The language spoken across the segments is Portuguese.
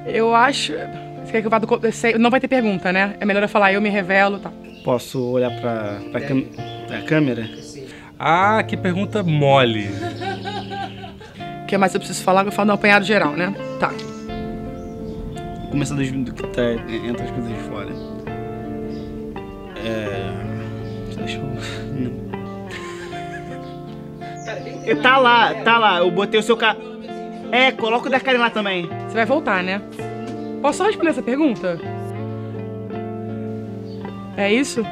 Eu acho... Você quer que eu vá do... Não vai ter pergunta, né? É melhor eu falar, eu me revelo, tá? Posso olhar pra câmera? Ah, que pergunta mole. O que mais eu preciso falar? Eu falo no apanhado geral, né? Tá. Começando do que tá entre as coisas de fora. Deixa eu... Tá lá. Eu botei o seu coloca o da Karen lá também. Você vai voltar, né? Posso só responder essa pergunta? É isso?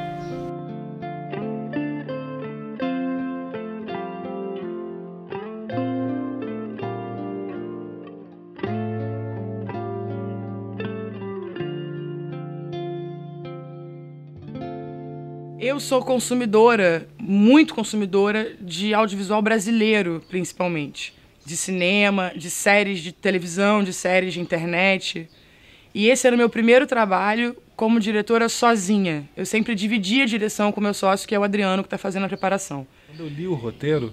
Eu sou consumidora, muito consumidora de audiovisual brasileiro, principalmente. De cinema, de séries de televisão, de séries de internet. E esse era o meu primeiro trabalho como diretora sozinha. Eu sempre dividi a direção com o meu sócio, que é o Adriano, que está fazendo a preparação. Quando eu li o roteiro,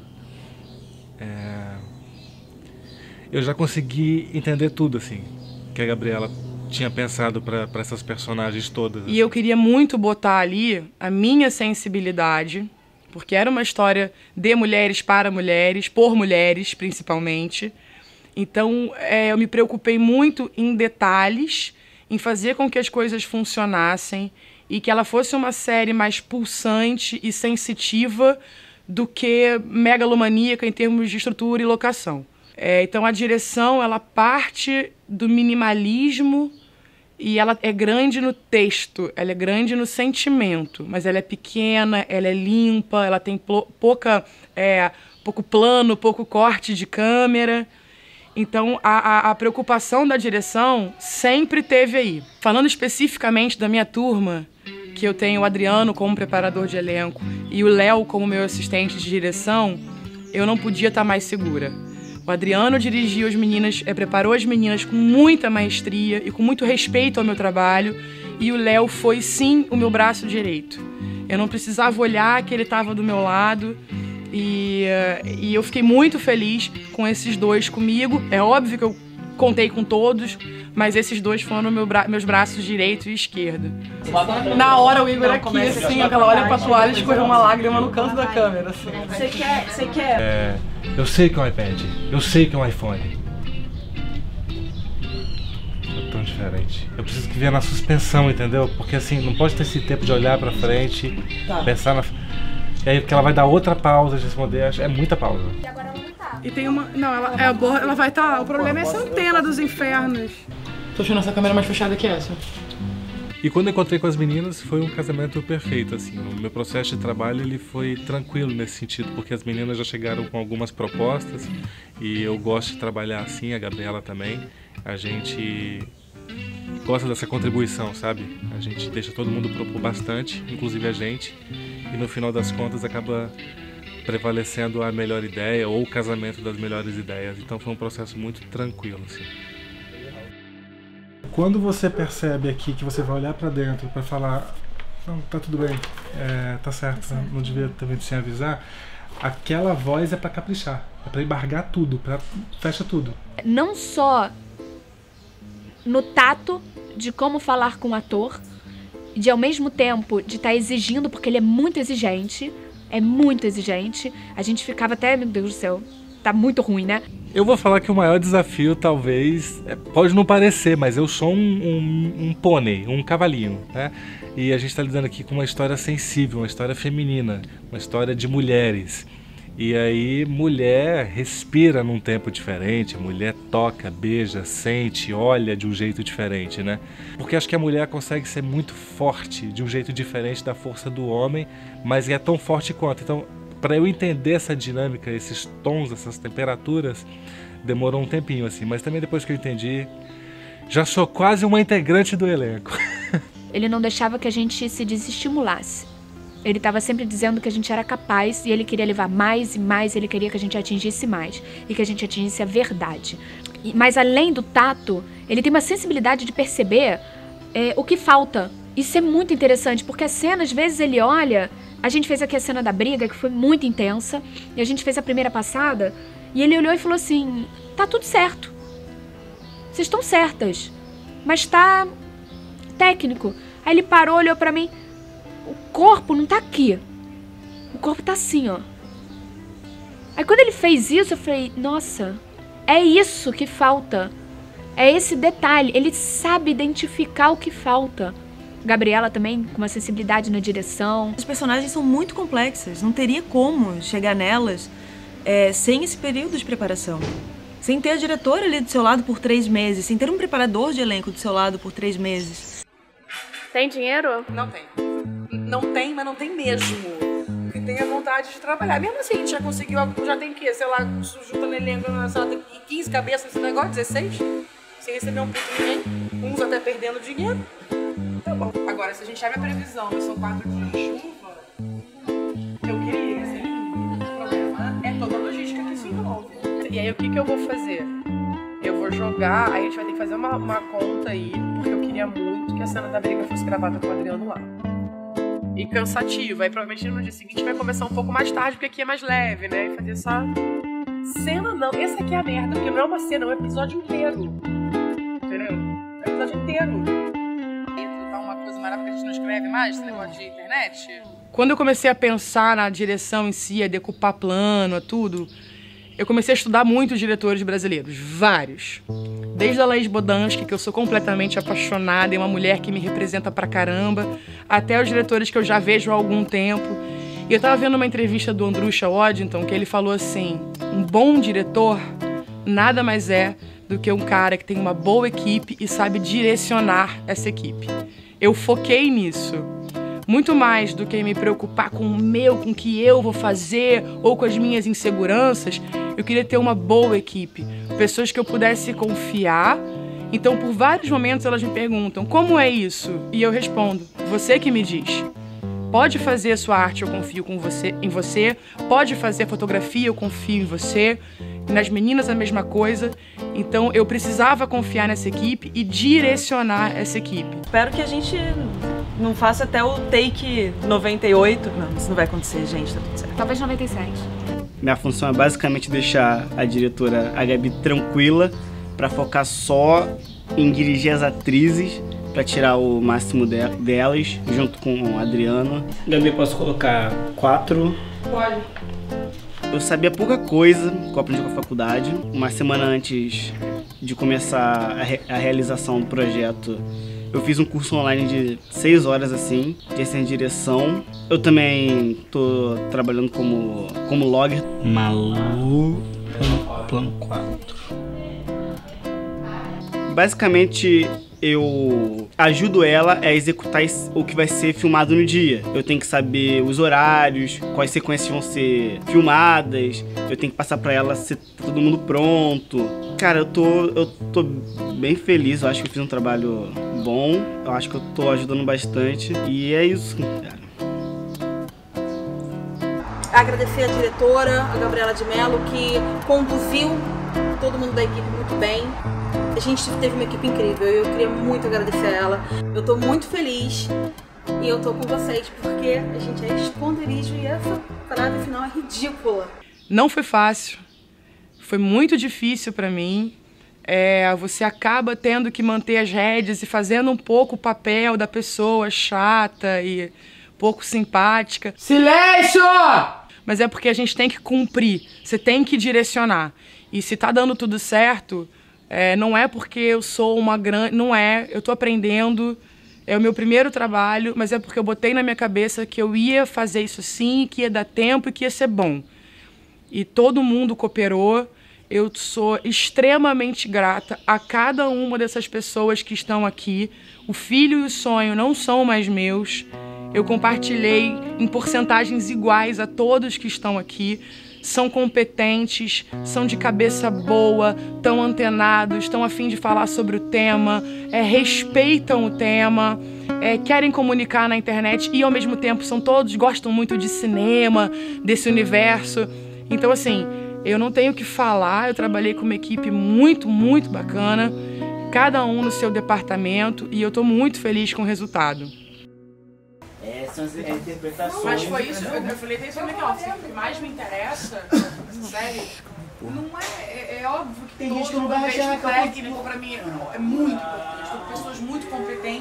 eu já consegui entender tudo, assim, que a Gabriela tinha pensado para essas personagens todas. E eu queria muito botar ali a minha sensibilidade, porque era uma história de mulheres para mulheres, por mulheres, principalmente. Então, eu me preocupei muito em detalhes, em fazer com que as coisas funcionassem e que ela fosse uma série mais pulsante e sensitiva do que megalomaníaca em termos de estrutura e locação. Então, a direção, ela parte do minimalismo e ela é grande no texto, ela é grande no sentimento, mas ela é pequena, ela é limpa, ela tem pouco plano, pouco corte de câmera. Então, a preocupação da direção sempre teve aí. Falando especificamente da minha turma, que eu tenho o Adriano como preparador de elenco e o Léo como meu assistente de direção, eu não podia estar mais segura. O Adriano dirigiu as meninas, preparou as meninas com muita maestria e com muito respeito ao meu trabalho, e o Léo foi, sim, o meu braço direito. Eu não precisava olhar que ele estava do meu lado, e eu fiquei muito feliz com esses dois comigo. É óbvio que eu contei com todos, mas esses dois foram meus braços direito e esquerdo. Na hora o Igor aqui, assim, ela olha pra toalha e escorreu uma lágrima no canto da câmera. Assim. Você quer? Eu sei que é um iPad, eu sei que é um iPhone. É tão diferente. Eu preciso que venha na suspensão, entendeu? Porque assim, não pode ter esse tempo de olhar pra frente, pensar na... E aí, porque ela vai dar outra pausa de responder, é muita pausa. E agora ela não tá. E tem uma... Não, ela vai estar... O problema é essa antena dos infernos. Tô achando essa câmera mais fechada que essa. E quando eu encontrei com as meninas, foi um casamento perfeito, assim. O meu processo de trabalho, ele foi tranquilo nesse sentido, porque as meninas já chegaram com algumas propostas e eu gosto de trabalhar assim, a Gabriela também. A gente gosta dessa contribuição, sabe? A gente deixa todo mundo propor bastante, inclusive a gente, e no final das contas acaba prevalecendo a melhor ideia ou o casamento das melhores ideias. Então foi um processo muito tranquilo, assim. Quando você percebe aqui que você vai olhar pra dentro pra falar, não, tá tudo bem, tá certo, não devia ter vindo sem avisar, aquela voz é pra caprichar, é pra embargar tudo, fecha tudo. Não só no tato de como falar com o ator, de ao mesmo tempo de estar exigindo, porque ele é muito exigente, a gente ficava até, meu Deus do céu, tá muito ruim, né? Eu vou falar que o maior desafio, talvez, pode não parecer, mas eu sou um pônei, um cavalinho, né? E a gente está lidando aqui com uma história sensível, uma história feminina, uma história de mulheres. E aí, mulher respira num tempo diferente, mulher toca, beija, sente, olha de um jeito diferente, né? Porque acho que a mulher consegue ser muito forte, de um jeito diferente da força do homem, mas é tão forte quanto. Então, para eu entender essa dinâmica, esses tons, essas temperaturas, demorou um tempinho, assim. Mas também depois que eu entendi, já sou quase uma integrante do elenco. Ele não deixava que a gente se desestimulasse. Ele estava sempre dizendo que a gente era capaz e ele queria levar mais e mais, ele queria que a gente atingisse mais e que a gente atingisse a verdade. Mas além do tato, ele tem uma sensibilidade de perceber o que falta. Isso é muito interessante, porque a cena, às vezes, ele olha... A gente fez aqui a cena da briga, que foi muito intensa, e a gente fez a primeira passada, e ele olhou e falou assim, tá tudo certo. Vocês estão certas. mas tá técnico. Aí ele parou, olhou pra mim. O corpo não tá aqui. O corpo tá assim, ó. Aí quando ele fez isso, eu falei, nossa, é isso que falta. É esse detalhe. Ele sabe identificar o que falta. Gabriela também, com uma sensibilidade na direção. As personagens são muito complexas. Não teria como chegar nelas sem esse período de preparação. Sem ter a diretora ali do seu lado por 3 meses. Sem ter um preparador de elenco do seu lado por 3 meses. Tem dinheiro? Não tem. Não tem, mas não tem mesmo. Porque tem a vontade de trabalhar. Mesmo assim, a gente já conseguiu, já tem o quê? Sei lá, juntando elenco, sei lá, tem 15 cabeças nesse negócio, 16? Sem receber um puto ninguém. Uns até perdendo dinheiro. Tá bom. Agora, se a gente abre a previsão e são 4 dias de chuva, eu queria, assim, o problema é toda a logística que isso envolve. E aí, o que eu vou fazer? Eu vou jogar, aí a gente vai ter que fazer uma conta aí, porque eu queria muito que a cena da briga fosse gravada com o Adriano lá. E cansativo. Aí provavelmente no dia seguinte vai começar um pouco mais tarde, porque aqui é mais leve, né? E fazer essa cena não. Essa aqui é a merda, porque não é uma cena, é um episódio inteiro. Entendeu? É um episódio inteiro. Tá uma coisa maravilhosa que a gente não escreve mais, esse negócio de internet. Quando eu comecei a pensar na direção em si, a decupar plano, a tudo, eu comecei a estudar muitos diretores brasileiros, vários. Desde a Laís Bodansky, que eu sou completamente apaixonada, é uma mulher que me representa pra caramba, até os diretores que eu já vejo há algum tempo. E eu tava vendo uma entrevista do Andrusha Waddington, que ele falou assim, um bom diretor nada mais é do que um cara que tem uma boa equipe e sabe direcionar essa equipe. Eu foquei nisso. Muito mais do que me preocupar com o que eu vou fazer ou com as minhas inseguranças, eu queria ter uma boa equipe, pessoas que eu pudesse confiar. Então, por vários momentos, elas me perguntam, como é isso? E eu respondo, você que me diz. Pode fazer a sua arte, eu confio em você. Pode fazer fotografia, eu confio em você. Nas meninas, a mesma coisa. Então, eu precisava confiar nessa equipe e direcionar essa equipe. Espero que a gente não faça até o take 98. Não, isso não vai acontecer, gente, tá tudo certo. Talvez 97. Minha função é basicamente deixar a diretora, a Gabi, tranquila pra focar só em dirigir as atrizes, pra tirar o máximo delas, junto com o Adriano. Gabi, posso colocar 4? Pode. Eu sabia pouca coisa que eu aprendi com a faculdade. Uma semana antes de começar a realização do projeto, eu fiz um curso online de 6 horas, assim, de assistente de direção. Eu também tô trabalhando como logger. Malu, plano 4. Basicamente, eu ajudo ela a executar o que vai ser filmado no dia. Eu tenho que saber os horários, quais sequências vão ser filmadas, eu tenho que passar pra ela se tá todo mundo pronto. Cara, eu tô bem feliz, eu acho que eu fiz um trabalho bom, eu acho que eu tô ajudando bastante e é isso, cara. Agradecer a diretora, a Gabriela de Mello, que conduziu todo mundo da equipe muito bem. A gente teve uma equipe incrível, eu queria muito agradecer a ela. Eu tô muito feliz e eu tô com vocês porque a gente é esconderijo e essa parada final é ridícula. Não foi fácil, foi muito difícil pra mim. Você acaba tendo que manter as rédeas e fazendo um pouco o papel da pessoa chata e pouco simpática. Silêncio! Mas é porque a gente tem que cumprir, você tem que direcionar. E se tá dando tudo certo, não é porque eu sou uma grande... Não é, eu tô aprendendo, é o meu primeiro trabalho, mas é porque eu botei na minha cabeça que eu ia fazer isso sim, que ia dar tempo e que ia ser bom. E todo mundo cooperou. Eu sou extremamente grata a cada uma dessas pessoas que estão aqui. O filho e o sonho não são mais meus. Eu compartilhei em porcentagens iguais a todos que estão aqui. São competentes, são de cabeça boa, estão antenados, estão a fim de falar sobre o tema, respeitam o tema, querem comunicar na internet e, ao mesmo tempo, gostam muito de cinema, desse universo. Então, assim, eu não tenho o que falar, eu trabalhei com uma equipe muito, muito bacana, cada um no seu departamento, e eu estou muito feliz com o resultado. São as interpretações. Mas foi isso, eu falei isso no make-off. O que mais me interessa, sério, não é óbvio que tem todo gente que não vai achar técnico pra mim é muito importante.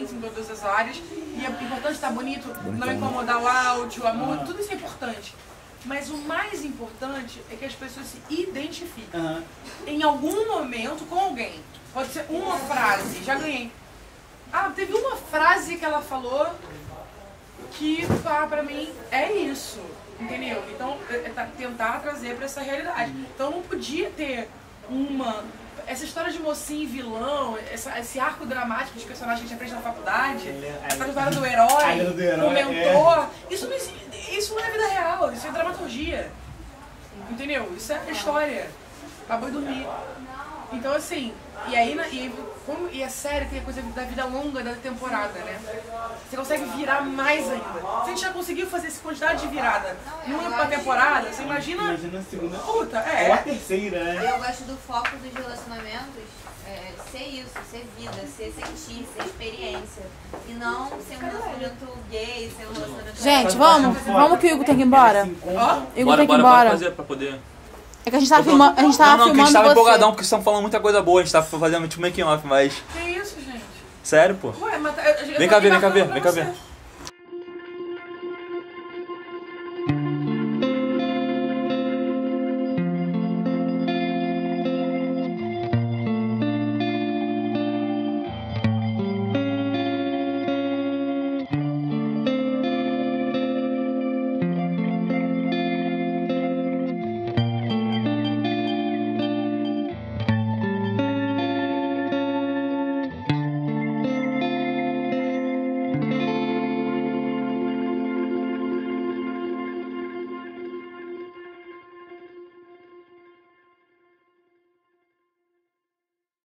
diferentes em todas as áreas. E é importante estar bonito, não incomodar o áudio, a música, tudo isso é importante. Mas o mais importante é que as pessoas se identifiquem em algum momento com alguém. Pode ser uma frase, já ganhei. Ah, teve uma frase que ela falou que, pra mim, é isso. Entendeu? Então, tentar trazer pra essa realidade. Então, não podia ter essa história de mocinho e vilão, esse arco dramático de personagem que a gente aprende na faculdade, essa história do herói, o mentor, isso não é vida real, isso é dramaturgia. Entendeu? Isso é história. Acabou de dormir. Então, assim, e a série tem a coisa da vida longa da temporada, né? Você consegue virar mais ainda. Se a gente já conseguiu fazer essa quantidade de virada numa temporada, você imagina a segunda. Puta, Ou a terceira, né? Eu gosto do foco dos relacionamentos ser isso, ser vida, ser sentir, ser experiência. E não ser um relacionamento gay, ser um relacionamento... Gente, vamos que o Igor tem que ir embora. Igor tem que ir Bora embora. fazer pra poder... É que a gente tava filmando, que a gente tava você. empolgadão porque vocês estão falando muita coisa boa, a gente tava fazendo tipo making off, mas... Que isso, gente? Sério, pô? Ué, mas Vem cá ver.